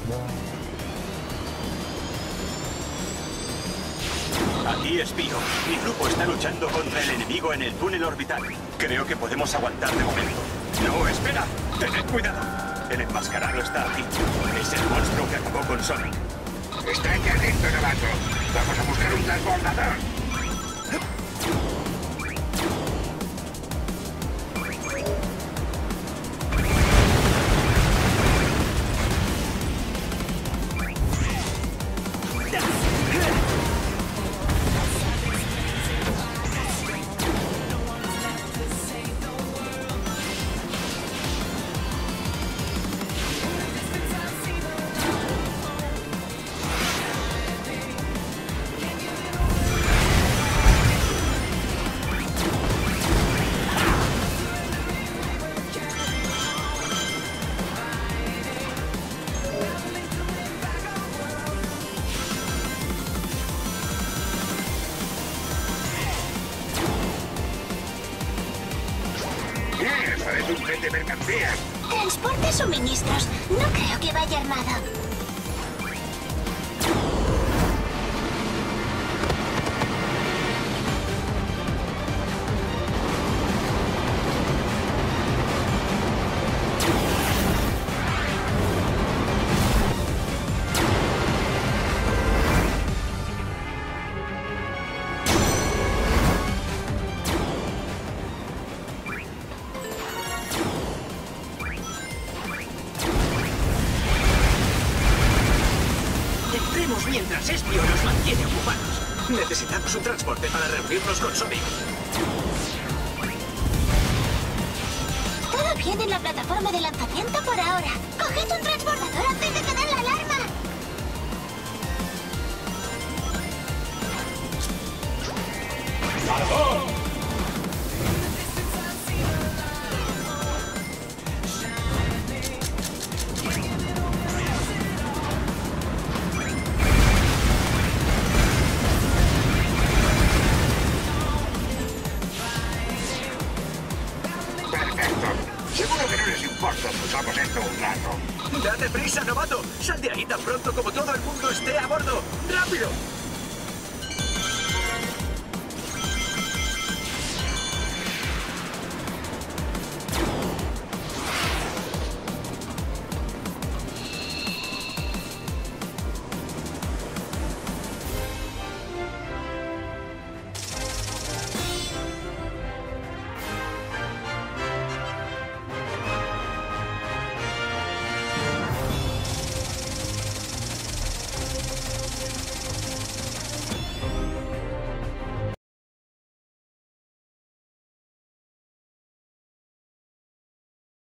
Aquí, espío. Mi grupo está luchando contra el enemigo en el túnel orbital. Creo que podemos aguantar de momento. No, espera. Tened cuidado. El enmascarado está aquí. Es el monstruo que acabó con Sonic. Estate atento, novato. Vamos a buscar un transbordador. Parece un tren de mercancías. Transporte suministros. No creo que vaya armado. Entremos mientras Espio nos mantiene ocupados. Necesitamos un transporte para reunirnos con Sonic. Todo bien en la plataforma de lanzamiento por ahora. Coged un transbordador antes de que den la alarma. Perfecto. Seguro que no les importa si usamos esto un rato. ¡Date prisa, novato! ¡Sal de ahí tan pronto como todo el mundo esté a bordo! ¡Rápido!